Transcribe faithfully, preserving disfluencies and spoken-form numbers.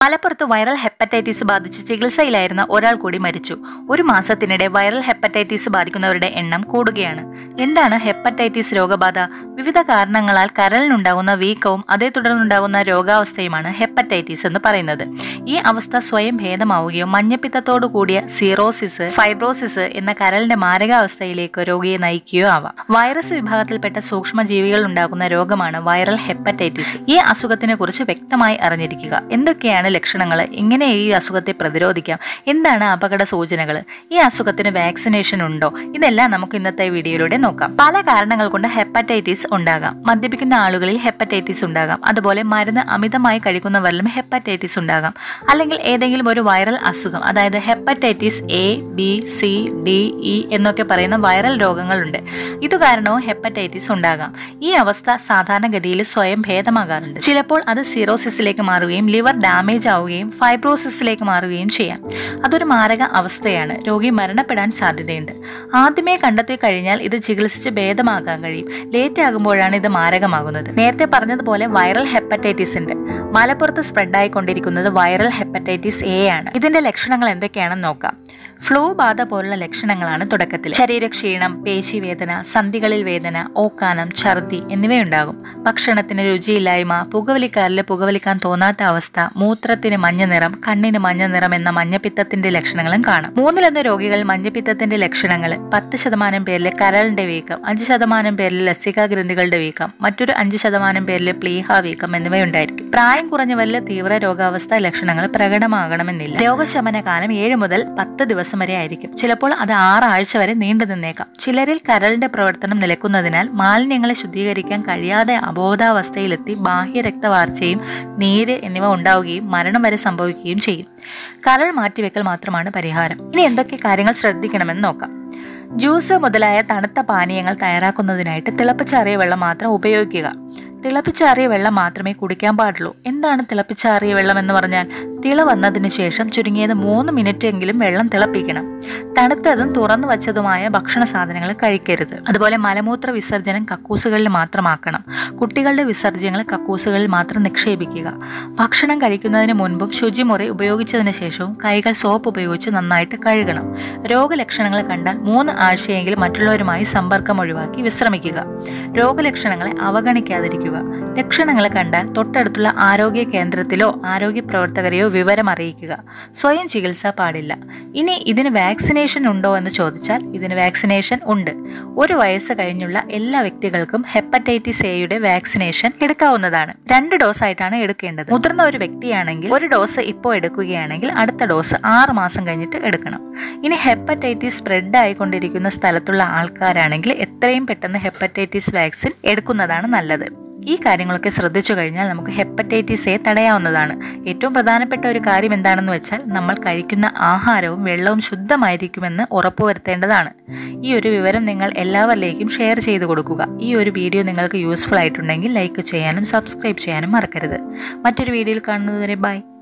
മലപ്പുറത്ത് viral hepatitis ബാധിച്ച് ചികിത്സയിലായിരുന്ന ഒരാൾ കൂടി മരിച്ചു. ഒരു മാസത്തിനിടെ വൈറൽ ഹെപ്പറ്റൈറ്റിസ് ബാധിക്കുന്നവരുടെ എണ്ണം കൂടുകയാണ്. എന്താണ് ഹെപ്പറ്റൈറ്റിസ് രോഗബാധ? വിവിധ കാരണങ്ങളാൽ കരളിനുണ്ടാകുന്ന വീക്കവും അതേ തുടർന്നുണ്ടാകുന്ന രോഗാവസ്ഥയുമാണ് ഹെപ്പറ്റൈറ്റിസ് എന്ന് പറയുന്നത്. ഈ അവസ്ഥ സ്വയം ഭേദമാവുകയോ മഞ്ഞപ്പിത്തത്തോടു കൂടിയ സീറോസിസ്, ഫൈബ്രോസിസ് എന്ന കരളിന്റെ മാരകാവസ്ഥയിലേക്ക് രോഗിയെ നയിക്കുകയോ ആവാം. വൈറസ് വിഭാഗത്തിൽപ്പെട്ട സൂക്ഷ്മജീവികൾ ഉണ്ടാകുന്ന രോഗമാണ് വൈറൽ ഹെപ്പറ്റൈറ്റിസ്. ഈ അസുഖത്തിനെ കുറിച്ച് വ്യക്തമായി അറിഞ്ഞിരിക്കുക. എന്തൊക്കെയാണ് ലക്ഷണങ്ങൾ? എങ്ങനെ ഈ അസുഖത്തെ പ്രതിരോധിക്കാം? എന്താണ് അപകട സൂചനകൾ? ഈ അസുഖത്തിന് വാക്സിനേഷൻ ഉണ്ടോ? ഇതെല്ലാം നമുക്ക് ഇന്നത്തെ വീഡിയോയിലൂടെ നോക്കാം. പല കാരണങ്ങൾ കൊണ്ട് ഹെപ്പറ്റൈറ്റിസ് ഉണ്ടാകാം. മദ്യപിക്കുന്ന ആളുകളിൽ ഹെപ്പറ്റൈറ്റിസ് ഉണ്ടാകാം. അതുപോലെ മരുന്ന് അമിതമായി കഴിക്കുന്നവരിലും ഹെപ്പറ്റൈറ്റിസ് ഉണ്ടാകാം. അല്ലെങ്കിൽ ഏതെങ്കിലും ഒരു വൈറൽ അസുഖം, അതായത് hepatitis A, B, C, D, E എന്നൊക്കെ പറയുന്ന വൈറൽ രോഗങ്ങളുണ്ട്. ഇത് കാരണവും ഹെപ്പറ്റൈറ്റിസ് ഉണ്ടാകാം. ഈ അവസ്ഥ സാധാരണഗതിയിൽ സ്വയം ഭേദമാകാറുണ്ട്. ചിലപ്പോൾ അത് സിറോസിസിലേക്ക് മാറുകയും ലിവർ ഡാമേജ് ആവുകയും ഫൈബ്രോസിസിലേക്ക് മാറുകയും ചെയ്യാം. അതൊരു മാരക അവസ്ഥയാണ്. രോഗി മരണപ്പെടാൻ സാധ്യതയുണ്ട്. ആദ്യമേ കണ്ടെത്തി കഴിഞ്ഞാൽ ഇത് ചികിത്സിച്ച് ഭേദമാക്കാൻ കഴിയും. ലേറ്റ് ആകുമ്പോഴാണ് ഇത് മാരകമാകുന്നത്. നേരത്തെ പറഞ്ഞതുപോലെ വൈറൽ ഹെപ്പറ്റൈറ്റിസ് ഉണ്ട്. മലപ്പുറത്ത് സ്പ്രെഡ് ആയിക്കൊണ്ടിരിക്കുന്നത് വൈറൽ ഹെപ്പറ്റൈറ്റിസ് എ ആണ്. ഇതിന്റെ ലക്ഷണങ്ങൾ എന്തൊക്കെയാണെന്ന് നോക്കാം. ഫ്ലൂ ബാധ പോലുള്ള ലക്ഷണങ്ങളാണ് തുടക്കത്തിൽ. ശരീരക്ഷീണം, പേശിവേദന, സന്ധികളിൽ വേദന, ഓക്കാനം, ഛർദി എന്നിവയുണ്ടാകും. ഭക്ഷണത്തിന് രുചിയില്ലായ്മ, പുകവലിക്കാരിൽ പുകവലിക്കാൻ തോന്നാത്ത അവസ്ഥ, മൂത്രത്തിന് മഞ്ഞ നിറം, കണ്ണിന് മഞ്ഞ നിറം എന്ന മഞ്ഞപ്പിത്തത്തിന്റെ ലക്ഷണങ്ങളും കാണാം. മൂന്നിലൊന്ന് രോഗികൾ മഞ്ഞപ്പിത്തത്തിന്റെ ലക്ഷണങ്ങൾ, പത്ത് ശതമാനം പേരിൽ കരളിന്റെ വീക്കം, അഞ്ച് ശതമാനം പേരിൽ ലസികാ ഗ്രന്ഥികളുടെ വീക്കം, മറ്റൊരു അഞ്ച് ശതമാനം പേരിൽ പ്ലീഹ വീക്കം എന്നിവയുണ്ടായിരിക്കും. പ്രായം കുറഞ്ഞവരിൽ തീവ്ര രോഗാവസ്ഥ ലക്ഷണങ്ങൾ പ്രകടമാകണമെന്നില്ല. രോഗശമന കാലം ഏഴ് മുതൽ പത്ത് ദിവസം വരെ ആയിരിക്കും. ചിലപ്പോൾ അത് ആറാഴ്ച വരെ നീണ്ടു നിന്നേക്കാം. ചിലരിൽ കരളിന്റെ പ്രവർത്തനം നിലക്കുന്നതിനാൽ മാലിന്യങ്ങളെ ശുദ്ധീകരിക്കാൻ കഴിയാതെ അബോധാവസ്ഥയിലെത്തി ബാഹ്യ രക്തവാർച്ചയും നീര് എന്നിവ ഉണ്ടാവുകയും മരണം വരെ സംഭവിക്കുകയും ചെയ്യും. കരൾ മാറ്റിവെക്കൽ മാത്രമാണ് പരിഹാരം. ഇനി എന്തൊക്കെ കാര്യങ്ങൾ ശ്രദ്ധിക്കണമെന്ന് നോക്കാം. ജ്യൂസ് മുതലായ തണുത്ത പാനീയങ്ങൾ തയ്യാറാക്കുന്നതിനായിട്ട് തിളപ്പിച്ചാറിയ വെള്ളം മാത്രം ഉപയോഗിക്കുക. തിളപ്പിച്ചാറിയ വെള്ളം മാത്രമേ കുടിക്കാൻ പാടുള്ളൂ. എന്താണ് തിളപ്പിച്ചാറിയ വെള്ളം എന്ന് പറഞ്ഞാൽ? തിള വന്നതിന് ശേഷം ചുരുങ്ങിയത് മൂന്ന് മിനിറ്റ് എങ്കിലും വെള്ളം തിളപ്പിക്കണം. തണുത്തതും തുറന്നു വച്ചതുമായ ഭക്ഷണ സാധനങ്ങൾ കഴിക്കരുത്. അതുപോലെ മലമൂത്ര വിസർജനം കക്കൂസുകളിൽ മാത്രമാക്കണം. കുട്ടികളുടെ വിസർജ്യങ്ങൾ കക്കൂസുകളിൽ മാത്രം നിക്ഷേപിക്കുക. ഭക്ഷണം കഴിക്കുന്നതിന് മുൻപും ശുചിമുറി ഉപയോഗിച്ചതിന് ശേഷവും കൈകൾ സോപ്പ് ഉപയോഗിച്ച് നന്നായിട്ട് കഴുകണം. രോഗലക്ഷണങ്ങൾ കണ്ടാൽ മൂന്ന് ആഴ്ചയെങ്കിലും മറ്റുള്ളവരുമായി സമ്പർക്കം ഒഴിവാക്കി വിശ്രമിക്കുക. രോഗലക്ഷണങ്ങളെ അവഗണിക്കാതിരിക്കുക. ലക്ഷണങ്ങൾ കണ്ടാൽ തൊട്ടടുത്തുള്ള ആരോഗ്യ കേന്ദ്രത്തിലോ ആരോഗ്യ പ്രവർത്തകരെയോ വിവരം അറിയിക്കുക. സ്വയം ചികിത്സ പാടില്ല. ഇനി ഇതിന് വാക്സിനേഷൻ ഉണ്ടോ എന്ന് ചോദിച്ചാൽ ഇതിന് വാക്സിനേഷൻ ഉണ്ട്. ഒരു വയസ്സ് കഴിഞ്ഞുള്ള എല്ലാ വ്യക്തികൾക്കും ഹെപ്പറ്റൈറ്റിസ് എയുടെ വാക്സിനേഷൻ എടുക്കാവുന്നതാണ്. രണ്ട് ഡോസ് ആയിട്ടാണ് എടുക്കേണ്ടത്. മുതിർന്ന ഒരു വ്യക്തിയാണെങ്കിൽ ഒരു ഡോസ് ഇപ്പോൾ എടുക്കുകയാണെങ്കിൽ അടുത്ത ഡോസ് ആറ് മാസം കഴിഞ്ഞിട്ട് എടുക്കണം. ഇനി ഹെപ്പറ്റൈറ്റിസ് സ്പ്രെഡ് ആയിക്കൊണ്ടിരിക്കുന്ന സ്ഥലത്തുള്ള ആൾക്കാരാണെങ്കിൽ എത്രയും പെട്ടെന്ന് ഹെപ്പറ്റൈറ്റിസ് വാക്സിൻ എടുക്കുന്നതാണ് നല്ലത്. ഈ കാര്യങ്ങളൊക്കെ ശ്രദ്ധിച്ചു കഴിഞ്ഞാൽ നമുക്ക് ഹെപ്പറ്റൈറ്റിസ് എ തടയാവുന്നതാണ്. ഏറ്റവും പ്രധാനപ്പെട്ട ഒരു കാര്യം എന്താണെന്ന് വെച്ചാൽ നമ്മൾ കഴിക്കുന്ന ആഹാരവും വെള്ളവും ശുദ്ധമായിരിക്കുമെന്ന് ഉറപ്പുവരുത്തേണ്ടതാണ്. ഈ ഒരു വിവരം നിങ്ങൾ എല്ലാവരിലേക്കും ഷെയർ ചെയ്തു കൊടുക്കുക. ഈ ഒരു വീഡിയോ നിങ്ങൾക്ക് യൂസ്ഫുൾ ആയിട്ടുണ്ടെങ്കിൽ ലൈക്ക് ചെയ്യാനും സബ്സ്ക്രൈബ് ചെയ്യാനും മറക്കരുത്. മറ്റൊരു വീഡിയോയിൽ കാണുന്നതുവരെ ബൈ.